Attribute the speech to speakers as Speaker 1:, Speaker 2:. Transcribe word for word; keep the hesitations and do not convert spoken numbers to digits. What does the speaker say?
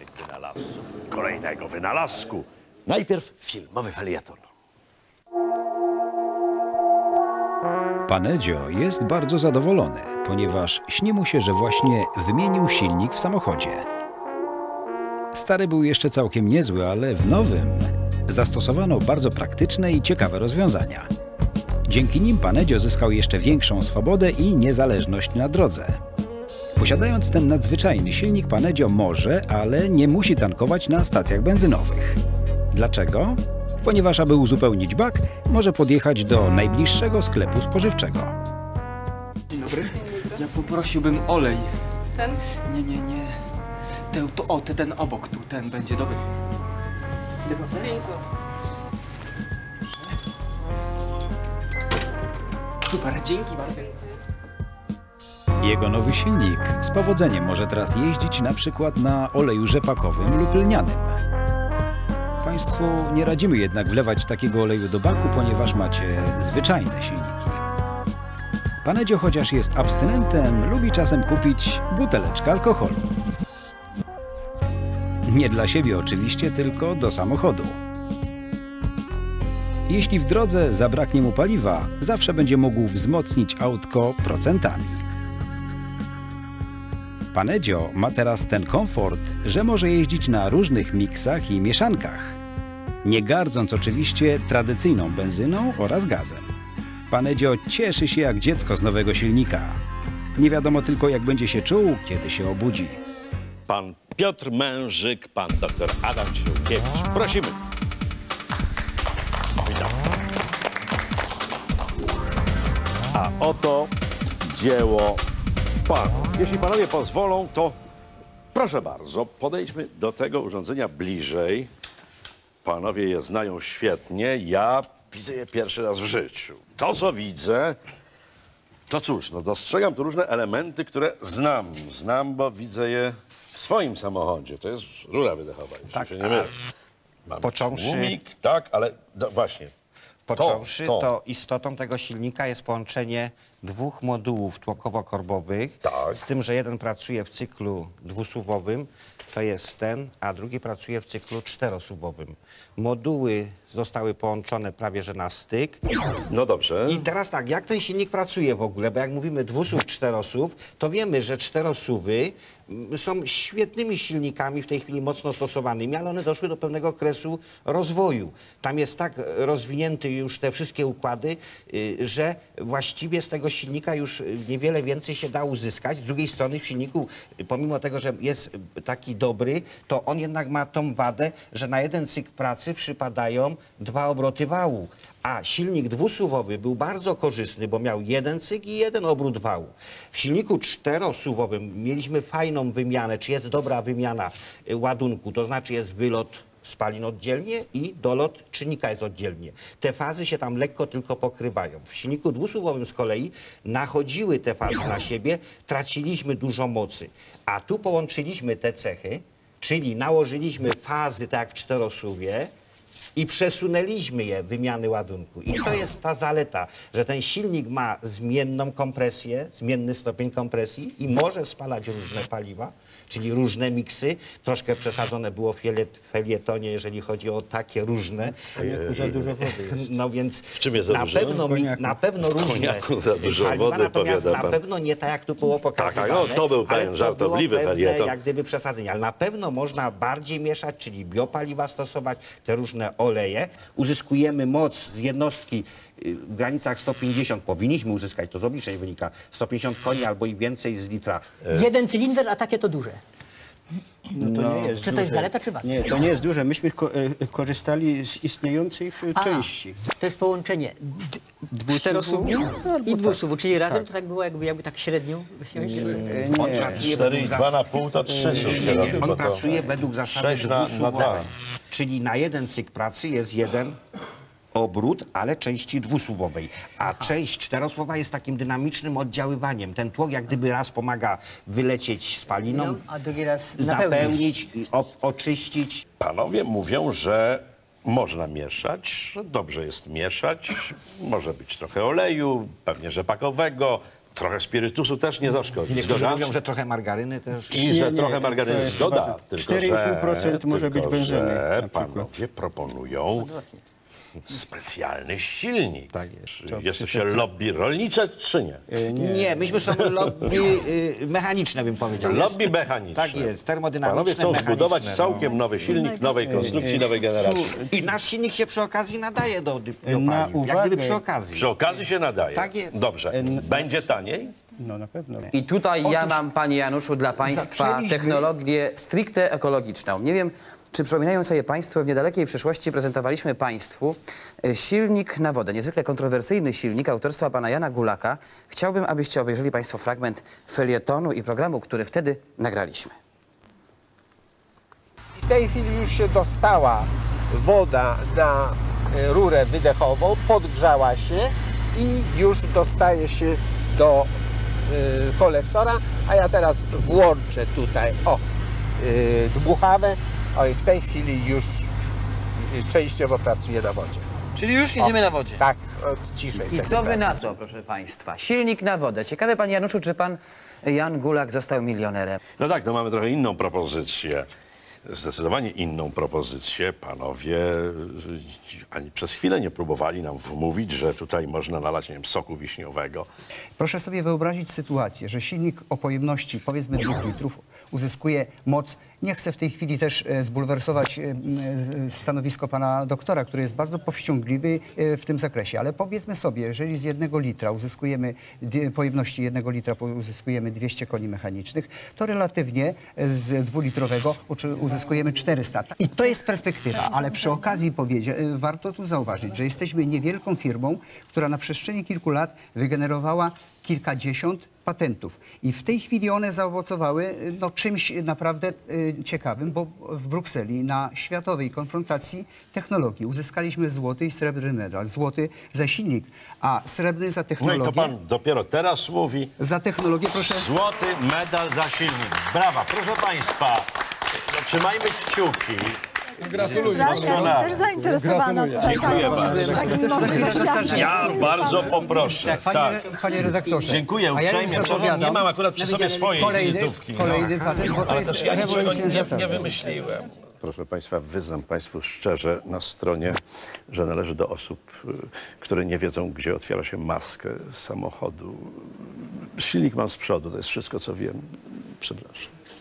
Speaker 1: kolejnych wynalazców, kolejnego wynalazku. Najpierw filmowy felieton.
Speaker 2: Pan Edzio jest bardzo zadowolony, ponieważ śni mu się, że właśnie wymienił silnik w samochodzie. Stary był jeszcze całkiem niezły, ale w nowym zastosowano bardzo praktyczne i ciekawe rozwiązania. Dzięki nim pan Edzio zyskał jeszcze większą swobodę i niezależność na drodze. Posiadając ten nadzwyczajny silnik, pan Edzio może, ale nie musi tankować na stacjach benzynowych. Dlaczego? Ponieważ aby uzupełnić bak, może podjechać do najbliższego sklepu spożywczego.
Speaker 3: Dzień dobry. Ja poprosiłbym olej.
Speaker 4: Ten?
Speaker 3: Nie, nie, nie. Ten, to, o, ten, ten obok tu, ten będzie dobry. Ile płacę?
Speaker 4: pięć złotych.
Speaker 3: Super, dzięki bardzo.
Speaker 2: Jego nowy silnik z powodzeniem może teraz jeździć na przykład na oleju rzepakowym lub lnianym. Państwu nie radzimy jednak wlewać takiego oleju do baku, ponieważ macie zwyczajne silniki. Pan Edzio, chociaż jest abstynentem, lubi czasem kupić buteleczkę alkoholu. Nie dla siebie oczywiście, tylko do samochodu. Jeśli w drodze zabraknie mu paliwa, zawsze będzie mógł wzmocnić autko procentami. Pan Edzio ma teraz ten komfort, że może jeździć na różnych miksach i mieszankach, nie gardząc oczywiście tradycyjną benzyną oraz gazem. Pan Edzio cieszy się jak dziecko z nowego silnika. Nie wiadomo tylko, jak będzie się czuł, kiedy się obudzi.
Speaker 1: Pan Piotr Mężyk, pan doktor Adam Ciułkiewicz. Prosimy. Witam. A oto dzieło panów. Jeśli panowie pozwolą, to proszę bardzo, podejdźmy do tego urządzenia bliżej. Panowie je znają świetnie. Ja widzę je pierwszy raz w życiu. To, co widzę, to cóż, no dostrzegam tu różne elementy, które znam. Znam, bo widzę je w swoim samochodzie. To jest rura wydechowa, jeśli
Speaker 5: Tak,
Speaker 1: się nie mylę. Mam
Speaker 5: począwszy-
Speaker 1: tłumik, tak, ale do, właśnie.
Speaker 5: Począwszy,
Speaker 1: to,
Speaker 5: to,
Speaker 1: to.
Speaker 5: istotą tego silnika jest połączenie dwóch modułów tłokowo-korbowych,
Speaker 1: Tak.
Speaker 5: z tym, że jeden pracuje w cyklu dwusuwowym, to jest ten, a drugi pracuje w cyklu czterosuwowym. Moduły zostały połączone prawie że na styk.
Speaker 1: No dobrze.
Speaker 5: I teraz tak, jak ten silnik pracuje w ogóle? Bo jak mówimy dwusuw, czterosuw, to wiemy, że czterosuwy mm, są świetnymi silnikami w tej chwili mocno stosowanymi, ale one doszły do pewnego okresu rozwoju. Tam jest tak rozwinięty już te wszystkie układy, y, że właściwie z tego silnika już niewiele więcej się da uzyskać. Z drugiej strony w silniku, y, pomimo tego, że jest taki dobry, to on jednak ma tą wadę, że na jeden cykl pracy przypadają dwa obroty wału. A silnik dwusuwowy był bardzo korzystny, bo miał jeden cykl i jeden obrót wału. W silniku czterosuwowym mieliśmy fajną wymianę, czy jest dobra wymiana y, ładunku, to znaczy jest wylot spalin oddzielnie i dolot czynnika jest oddzielnie. Te fazy się tam lekko tylko pokrywają. W silniku dwusuwowym z kolei nachodziły te fazy na siebie, traciliśmy dużo mocy. A tu połączyliśmy te cechy, czyli nałożyliśmy fazy tak jak w czterosuwie, i przesunęliśmy je wymiany ładunku. I to jest ta zaleta, że ten silnik ma zmienną kompresję, zmienny stopień kompresji i może spalać różne paliwa, czyli różne miksy. Troszkę przesadzone było w felietonie, jeżeli chodzi o takie różne.
Speaker 6: Za dużo wody jest.
Speaker 5: No więc
Speaker 1: W czym jest za
Speaker 5: na
Speaker 1: dużo?
Speaker 5: pewno, mi, na pewno
Speaker 1: W
Speaker 5: różne
Speaker 1: koniaku za dużo
Speaker 5: paliwa,
Speaker 1: wody,
Speaker 5: natomiast
Speaker 1: powiada
Speaker 5: na
Speaker 1: pan.
Speaker 5: pewno nie tak, jak tu było pokazywane.
Speaker 1: Tak, no, to był pewien
Speaker 5: ale to
Speaker 1: żartobliwy
Speaker 5: było pewne,
Speaker 1: felieton.
Speaker 5: jak gdyby przesadzenie, ale na pewno można bardziej mieszać, czyli biopaliwa stosować, te różne oleje. Uzyskujemy moc z jednostki y, w granicach sto pięćdziesiąt, powinniśmy uzyskać, to z obliczeń wynika, sto pięćdziesiąt koni albo i więcej z litra.
Speaker 6: Jeden cylinder, a takie to duże.
Speaker 7: No to nie jest
Speaker 6: Czy to
Speaker 7: duże.
Speaker 6: jest zaleta, czy wada?
Speaker 7: Nie, to nie jest duże. Myśmy ko e, korzystali z istniejących e,
Speaker 6: A,
Speaker 7: części.
Speaker 6: To jest połączenie
Speaker 7: Dwusuwu?
Speaker 6: czterosuwu
Speaker 7: Albo
Speaker 6: i dwusuwu, czyli razem
Speaker 7: tak.
Speaker 6: to tak było, jakby, jakby tak średnio wziąć?
Speaker 7: E,
Speaker 5: On
Speaker 7: nie.
Speaker 5: pracuje
Speaker 1: cztery
Speaker 5: według
Speaker 1: i
Speaker 5: zas-
Speaker 1: dwa na pół to trzy są się robi, bo
Speaker 5: On
Speaker 1: to
Speaker 5: pracuje według zasady
Speaker 1: sześć na- na
Speaker 5: dwusuwowej,
Speaker 1: dwa.
Speaker 5: czyli na jeden cykl pracy jest jeden obrót, ale części dwusuwowej. A część czterosłowa jest takim dynamicznym oddziaływaniem. Ten tłok jak gdyby raz pomaga wylecieć spaliną,
Speaker 6: No, a drugi raz napełnić.
Speaker 5: napełnić i o, oczyścić.
Speaker 1: Panowie mówią, że można mieszać, że dobrze jest mieszać. Może być trochę oleju, pewnie rzepakowego, trochę spirytusu też nie zaszkodzi.
Speaker 5: I niektórzy
Speaker 1: Zgoda?
Speaker 5: mówią, że trochę margaryny też.
Speaker 1: I
Speaker 7: Nie,
Speaker 1: że
Speaker 7: nie,
Speaker 1: trochę
Speaker 7: to
Speaker 1: margaryny
Speaker 7: jest
Speaker 1: zgoda.
Speaker 7: chyba, że
Speaker 1: Tylko,
Speaker 7: cztery i pół procent
Speaker 1: że-
Speaker 7: może być
Speaker 1: tylko,
Speaker 7: benzyny
Speaker 1: że
Speaker 7: na przykład.
Speaker 1: panowie proponują specjalny silnik.
Speaker 5: Tak jest.
Speaker 1: Czy jest to się lobby rolnicze, czy nie?
Speaker 5: Nie, myśmy są lobby y, mechaniczne, bym powiedział.
Speaker 1: Lobby mechaniczne.
Speaker 5: Tak jest, termodynamiczne,
Speaker 1: Panowie chcą
Speaker 5: mechaniczne,
Speaker 1: zbudować
Speaker 5: no.
Speaker 1: całkiem nowy silnik, nowej konstrukcji, nowej generacji.
Speaker 5: I nasz silnik się przy okazji nadaje do, do
Speaker 7: Na
Speaker 5: paliw. Jak
Speaker 7: uwagę-
Speaker 5: gdyby przy okazji.
Speaker 1: Przy okazji się nadaje.
Speaker 5: Tak jest.
Speaker 1: Dobrze. Będzie taniej?
Speaker 7: No na pewno.
Speaker 4: I tutaj ja mam, panie Januszu, dla państwa
Speaker 7: zaczęliśmy-
Speaker 4: technologię stricte ekologiczną. Nie wiem, czy przypominają sobie państwo, w niedalekiej przyszłości prezentowaliśmy państwu e, silnik na wodę, niezwykle kontrowersyjny silnik autorstwa pana Jana Gulaka. Chciałbym, abyście obejrzeli państwo fragment felietonu i programu, który wtedy nagraliśmy.
Speaker 8: W tej chwili już się dostała woda na e, rurę wydechową, podgrzała się i już dostaje się do e, kolektora, a ja teraz włączę tutaj o e, dmuchawę, o i w tej chwili już e, częściowo pracuje na wodzie.
Speaker 4: Czyli już jedziemy na wodzie.
Speaker 8: Tak, od ciszej.
Speaker 4: I
Speaker 8: wtedy
Speaker 4: co wy
Speaker 8: pracuje.
Speaker 4: na to, proszę państwa? Silnik na wodę. Ciekawe, panie Januszu, czy pan Jan Gulak został milionerem?
Speaker 1: No tak, to mamy trochę inną propozycję. Zdecydowanie inną propozycję. Panowie ani przez chwilę nie próbowali nam wmówić, że tutaj można nalać, nie wiem, soku wiśniowego.
Speaker 9: Proszę sobie wyobrazić sytuację, że silnik o pojemności powiedzmy dwóch litrów uzyskuje moc. Nie chcę w tej chwili też e, zbulwersować e, e, stanowisko pana doktora, który jest bardzo powściągliwy e, w tym zakresie, ale powiedzmy sobie, jeżeli z jednego litra uzyskujemy, dwie- pojemności jednego litra po- uzyskujemy dwieście koni mechanicznych, to relatywnie z dwulitrowego uczy- uzyskujemy czterysta. I to jest perspektywa, ale przy okazji powiedzie, e, warto tu zauważyć, że jesteśmy niewielką firmą, która na przestrzeni kilku lat wygenerowała kilkadziesiąt patentów. I w tej chwili one zaowocowały no, czymś naprawdę y, ciekawym, bo w Brukseli na światowej konfrontacji technologii uzyskaliśmy złoty i srebrny medal. Złoty za silnik, a srebrny za
Speaker 1: No i
Speaker 9: technologię.
Speaker 1: to pan dopiero teraz mówi.
Speaker 9: Za technologię, proszę.
Speaker 1: Złoty medal za silnik. Brawa, proszę państwa. Trzymajmy kciuki.
Speaker 10: Ja też zainteresowana tutaj
Speaker 1: Dziękuję bardzo.
Speaker 10: takimi mądrościami.
Speaker 1: Ja bardzo poproszę.
Speaker 9: Panie,
Speaker 1: Tak.
Speaker 9: panie redaktorze.
Speaker 1: Dziękuję
Speaker 9: a ja już
Speaker 1: uprzejmie.
Speaker 9: zapowiadam
Speaker 1: Nie mam akurat przy sobie swojej
Speaker 9: kolejny,
Speaker 1: wizytówki.
Speaker 9: kolejny patent, bo to
Speaker 1: Ale
Speaker 9: jest
Speaker 1: też ja niczego
Speaker 9: rewolucja
Speaker 1: nie,
Speaker 9: światowa.
Speaker 1: nie wymyśliłem. Proszę państwa, wyznam państwu szczerze na stronie, że należy do osób, y, które nie wiedzą, gdzie otwiera się maskę samochodu. Silnik mam z przodu, to jest wszystko, co wiem. Przepraszam.